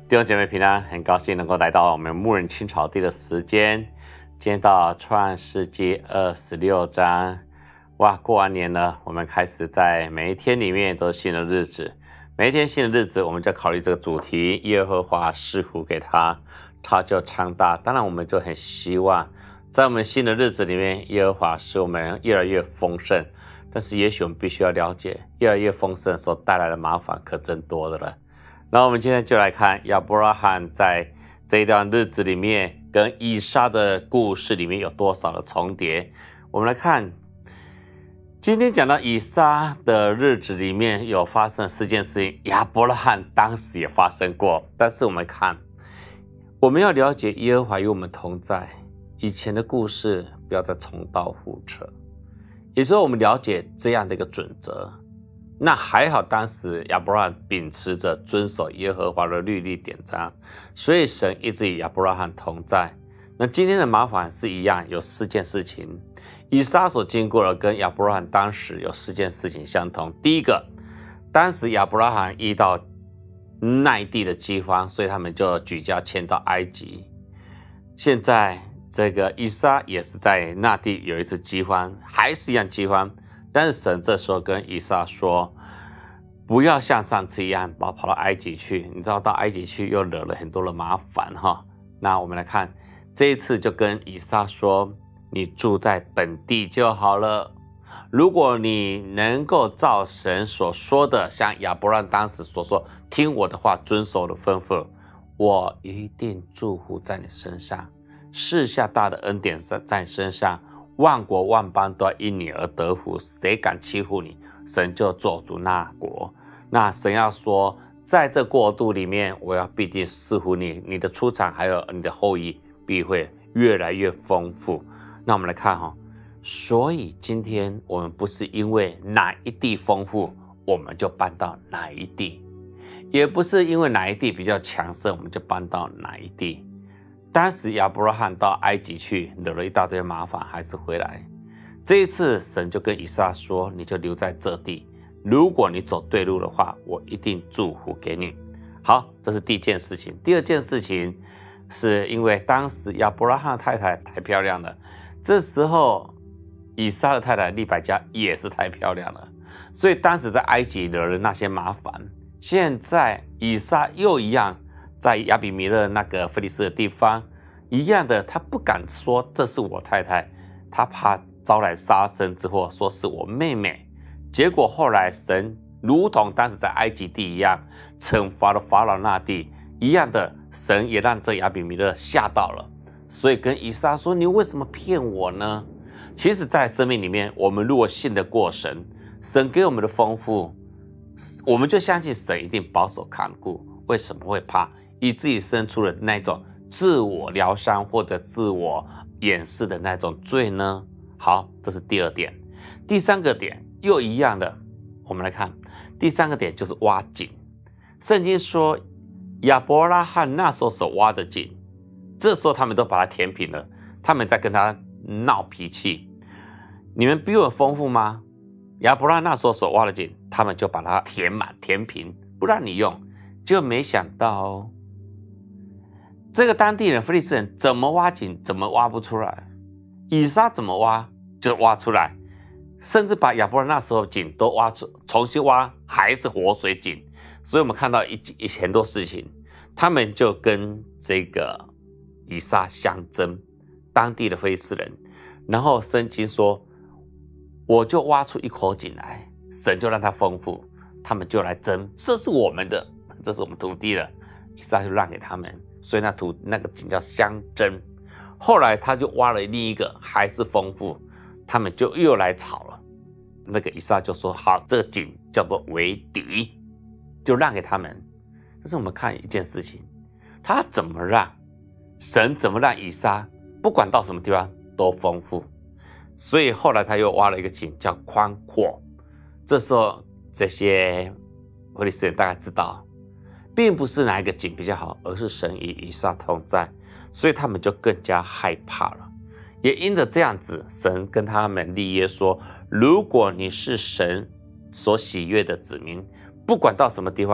弟兄姐妹平安，很高兴能够来到我们牧人青草地的时间。今天到创世纪26章，哇，过完年了，我们开始在每一天里面都是新的日子。每一天新的日子，我们就考虑这个主题：耶和华赐福给他，他就昌大。当然，我们就很希望在我们新的日子里面，耶和华使我们越来越丰盛。但是，也许我们必须要了解，越来越丰盛所带来的麻烦可真多的了。那我们今天就来看亚伯拉罕在这一段日子里面跟以撒的故事里面有多少的重叠。我们来看，今天讲到以撒的日子里面有发生4件事情，亚伯拉罕当时也发生过。但是我们看，我们要了解耶和华与我们同在，以前的故事不要再重蹈覆辙。也就是我们了解这样的一个准则。那还好，当时亚伯拉罕秉持着遵守耶和华的律例典章，所以神一直与亚伯拉罕同在。那今天的麻烦是一样，有4件事情。以撒所经过的跟亚伯拉罕当时有4件事情相同。第一个，当时亚伯拉罕遇到那地的饥荒，所以他们就举家迁到埃及。现在这个以撒也是在那地有一次饥荒，还是一样饥荒。但是神这时候跟以撒说，不要像上次一样跑到埃及去，你知道到埃及去又惹了很多的麻烦哈。那我们来看，这一次就跟以撒说，你住在本地就好了。如果你能够照神所说的，像亚伯拉罕当时所说，听我的话，遵守我的吩咐，我一定祝福在你身上，赐下大的恩典在你身上，万国万邦都要因你而得福，谁敢欺负你，神就做主那国。那神要说，在这国度里面，我要必定赐福你，你的出产还有你的后裔必会越来越丰富。那我们来看所以今天我们不是因为哪一地丰富我们就搬到哪一地，也不是因为哪一地比较强盛我们就搬到哪一地。当时亚伯拉罕到埃及去，惹了一大堆麻烦，还是回来。这一次神就跟以撒说，你就留在这地，如果你走对路的话，我一定祝福给你。好，这是第一件事情。第二件事情是因为当时亚伯拉罕的太太太漂亮了，这时候以撒的太太利百加也是太漂亮了，所以当时在埃及惹了那些麻烦，现在以撒又一样在亚比米勒那个非利士的地方一样的，他不敢说这是我太太，他怕招来杀身之祸，说是我妹妹。结果后来神如同当时在埃及地一样，惩罚了法老那地一样的，神也让这亚比米勒吓到了，所以跟以撒说，你为什么骗我呢？其实在生命里面，我们如果信得过神，神给我们的丰富，我们就相信神一定保守看顾。为什么会怕以自己生出了那种自我疗伤或者自我掩饰的那种罪呢？好，这是第2点。第3个点又一样的，我们来看第3个点就是挖井。圣经说亚伯拉罕那时候所挖的井，这时候他们都把它填平了，他们在跟他闹脾气，你们比我丰富吗？亚伯拉罕那时候所挖的井，他们就把它填满填平，不让你用。就没想到这个当地人非利士人怎么挖井怎么挖不出来，以撒怎么挖就挖出来，甚至把亚伯拉罕那时候井都挖出，重新挖还是活水井。所以我们看到很多事情，他们就跟这个以撒相争，当地的非利士人。然后圣经说，我就挖出一口井来，神就让它丰富，他们就来争，这是我们的，这是我们土地的，以撒就让给他们，所以那个井叫相争。后来他就挖了另一个，还是丰富，他们就又来吵了。那个以撒就说，好，这个井叫做为敌，就让给他们。但是我们看一件事情，他怎么让，神怎么让以撒不管到什么地方都丰富，所以后来他又挖了一个井叫宽阔。这时候这些非利士人大概知道，并不是哪一个井比较好，而是神与以撒同在，所以他们就更加害怕了。也因着这样子，神跟他们立约说，如果你是神所喜悦的子民，不管到什么地方，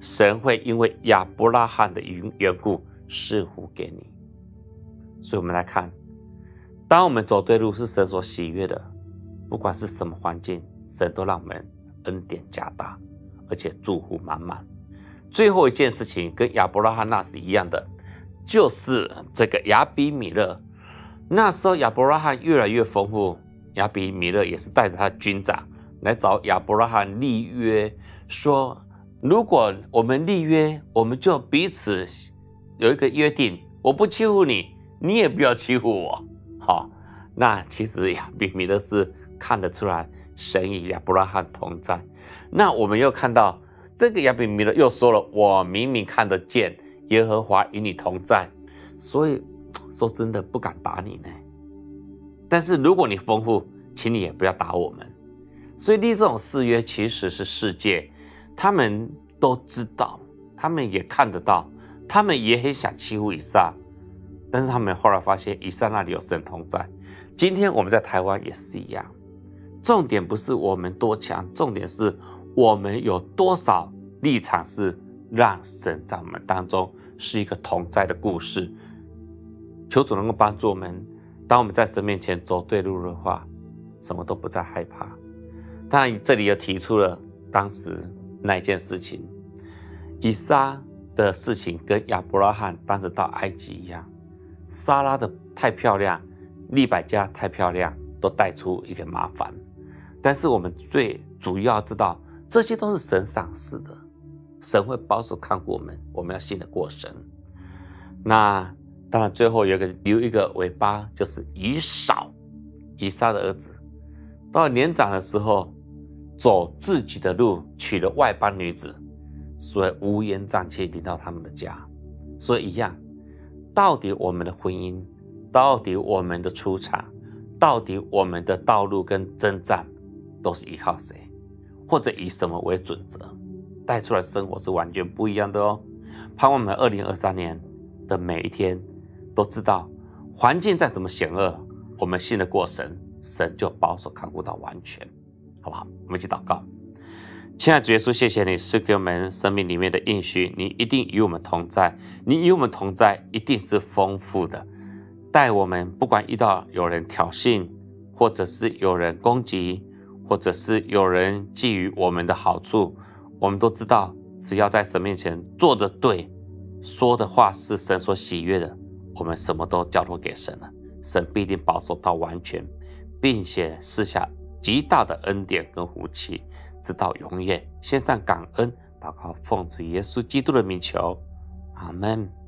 神会因为亚伯拉罕的缘故赐福给你。所以我们来看，当我们走对路是神所喜悦的，不管是什么环境，神都让我们恩典加大，而且祝福满满。最后一件事情跟亚伯拉罕那时一样的，就是这个亚比米勒。那时候亚伯拉罕越来越丰富，亚比米勒也是带着他的军长来找亚伯拉罕立约，说如果我们立约，我们就彼此有一个约定，我不欺负你，你也不要欺负我。好，那其实亚比米勒是看得出来神与亚伯拉罕同在。那我们又看到这个亚比米勒又说了，我明明看得见耶和华与你同在，所以说真的不敢打你呢。但是如果你丰富，请你也不要打我们。所以立这种誓约其实是世界，他们都知道，他们也看得到，他们也很想欺负以撒，但是他们后来发现以撒那里有神同在。今天我们在台湾也是一样，重点不是我们多强，重点是我们有多少立场是让神在我们当中是一个同在的故事。求主能够帮助我们，当我们在神面前走对路的话，什么都不再害怕。当然这里又提出了当时那一件事情，以撒的事情跟亚伯拉罕当时到埃及一样，撒拉的太漂亮，利百加太漂亮，都带出一个麻烦。但是我们最主要知道，这些都是神赏赐的，神会保守看顾我们，我们要信得过神。那当然最后留一个尾巴，就是以扫，以撒的儿子，到了年长的时候走自己的路，娶了外邦女子，所以乌烟瘴气临到他们的家。所以一样，到底我们的婚姻，到底我们的出场，到底我们的道路跟征战，都是依靠谁，或者以什么为准则，带出来生活是完全不一样的哦。盼望我们2023年的每一天都知道，环境再怎么险恶，我们信得过神，神就保守看顾到完全，好不好？我们一起祷告。亲爱的主耶稣，谢谢你是给我们生命里面的应许，你一定与我们同在，你与我们同在一定是丰富的，带我们不管遇到有人挑衅，或者是有人攻击，或者是有人觊觎我们的好处，我们都知道，只要在神面前做得对，说的话是神所喜悦的，我们什么都交托给神了，神必定保守到完全，并且赐下极大的恩典跟福气，直到永远。献上感恩祷告，奉主耶稣基督的名求，阿们。